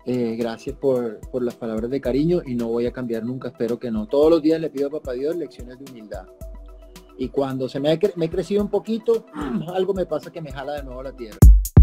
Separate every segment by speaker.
Speaker 1: Gracias por las palabras de cariño y no voy a cambiar nunca, espero que no. Todos los días le pido a Papá Dios lecciones de humildad. Y cuando me he crecido un poquito, algo me pasa que me jala de nuevo a la tierra.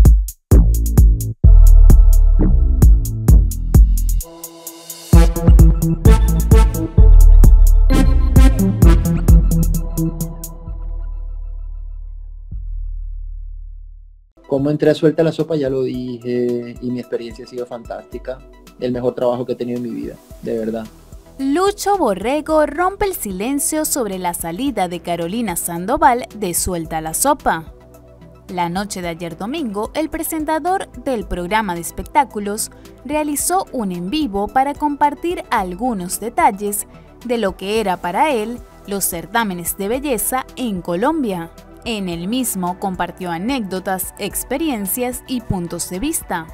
Speaker 1: Cómo entré a Suelta la Sopa, ya lo dije, y mi experiencia ha sido fantástica. El mejor trabajo que he tenido en mi vida, de verdad.
Speaker 2: Lucho Borrego rompe el silencio sobre la salida de Carolina Sandoval de Suelta la Sopa. La noche de ayer domingo, el presentador del programa de espectáculos realizó un en vivo para compartir algunos detalles de lo que era para él los certámenes de belleza en Colombia. En el mismo compartió anécdotas, experiencias y puntos de vista.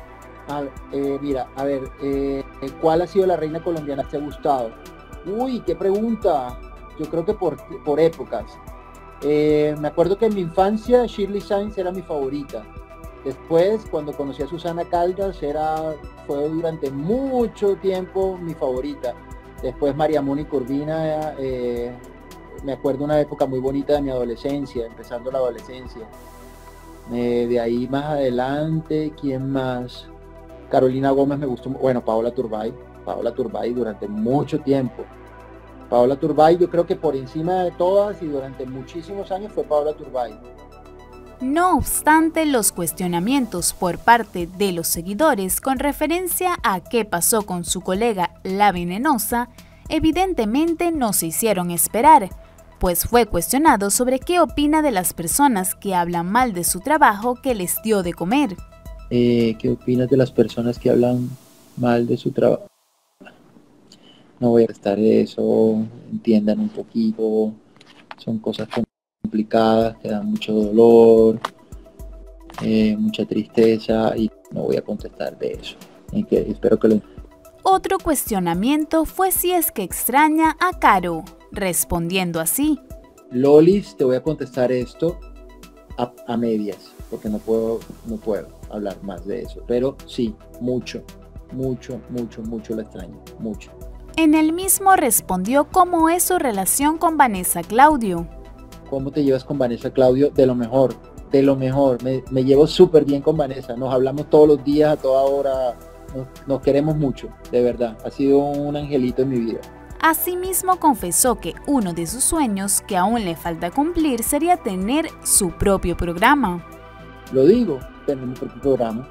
Speaker 1: ¿Cuál ha sido la reina colombiana que te ha gustado? Uy, qué pregunta. Yo creo que por épocas. Me acuerdo que en mi infancia Shirley Sainz era mi favorita. Después, cuando conocí a Susana Caldas, fue durante mucho tiempo mi favorita. Después María Mónica Urbina, me acuerdo una época muy bonita de mi adolescencia, empezando la adolescencia. De ahí más adelante, ¿quién más? Carolina Gómez me gustó, bueno, Paola Turbay durante mucho tiempo. Paola Turbay, yo creo que por encima de todas y durante muchísimos años fue Paola Turbay.
Speaker 2: No obstante, los cuestionamientos por parte de los seguidores con referencia a qué pasó con su colega La Venenosa, evidentemente no se hicieron esperar, pues fue cuestionado sobre qué opina de las personas que hablan mal de su trabajo que les dio de comer.
Speaker 1: ¿Qué opinas de las personas que hablan mal de su trabajo? No voy a contestar eso, entiendan un poquito, son cosas complicadas, que dan mucho dolor, mucha tristeza y no voy a contestar de eso. Espero que lo...
Speaker 2: Otro cuestionamiento fue si es que extraña a Caro, respondiendo así.
Speaker 1: Lolis, te voy a contestar esto a medias, porque no puedo hablar más de eso, pero sí, mucho la extraño, mucho.
Speaker 2: En el mismo respondió cómo es su relación con Vanessa Claudio.
Speaker 1: ¿Cómo te llevas con Vanessa Claudio? De lo mejor, me llevo súper bien con Vanessa, nos hablamos todos los días, a toda hora, nos queremos mucho, de verdad, ha sido un angelito en mi vida.
Speaker 2: Asimismo confesó que uno de sus sueños que aún le falta cumplir sería tener su propio programa.
Speaker 1: Lo digo, tener mi propio programa.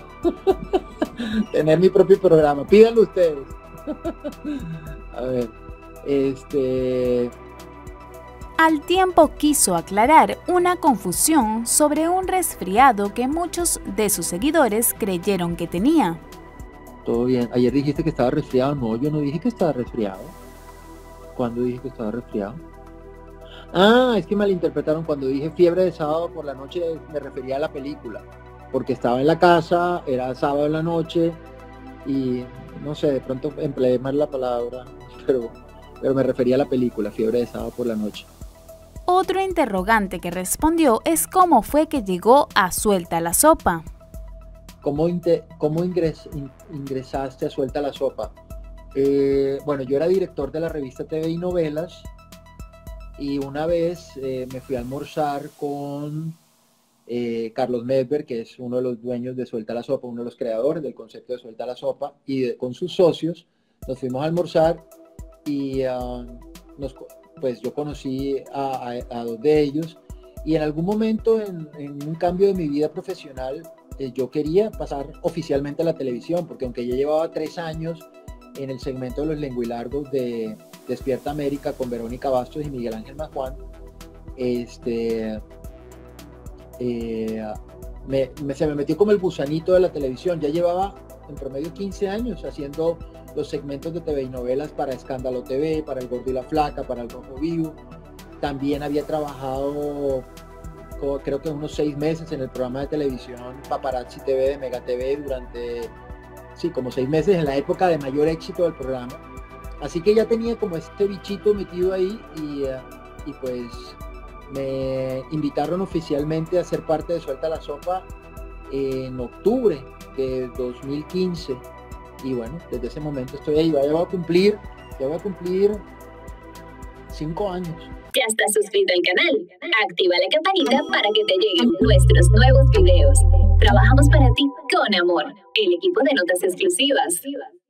Speaker 1: Tener mi propio programa, pídanlo ustedes. A ver,
Speaker 2: Al tiempo quiso aclarar una confusión sobre un resfriado que muchos de sus seguidores creyeron que tenía.
Speaker 1: Todo bien, ayer dijiste que estaba resfriado, no, yo no dije que estaba resfriado. ¿Cuándo dije que estaba resfriado? Ah, es que malinterpretaron cuando dije fiebre de sábado por la noche, me refería a la película, porque estaba en la casa, era sábado en la noche y no sé, de pronto empleé mal la palabra, pero me refería a la película, fiebre de sábado por la noche.
Speaker 2: Otro interrogante que respondió es cómo fue que llegó a Suelta la Sopa.
Speaker 1: ¿Cómo ingresaste a Suelta la Sopa? Bueno, yo era director de la revista TV y Novelas y una vez me fui a almorzar con Carlos Medberg, que es uno de los dueños de Suelta la Sopa, uno de los creadores del concepto de Suelta la Sopa, y con sus socios nos fuimos a almorzar y pues yo conocí a dos de ellos y en algún momento en un cambio de mi vida profesional yo quería pasar oficialmente a la televisión, porque aunque ya llevaba 3 años en el segmento de los lenguilargos de Despierta América con Verónica Bastos y Miguel Ángel Majuán, se me metió como el gusanito de la televisión. Ya llevaba en promedio 15 años haciendo los segmentos de TV y Novelas para Escándalo TV, para El Gordo y la Flaca, para El Rojo Vivo. También había trabajado creo que unos 6 meses en el programa de televisión Paparazzi TV de Mega TV durante, sí, como 6 meses en la época de mayor éxito del programa. Así que ya tenía como este bichito metido ahí y pues me invitaron oficialmente a ser parte de Suelta la Sopa en octubre de 2015 y bueno, desde ese momento estoy ahí. Ya voy a cumplir 5 años.
Speaker 2: ¿Ya estás suscrito al canal? Activa la campanita para que te lleguen nuestros nuevos videos. Trabajamos para ti con amor. El equipo de Notas Exclusivas.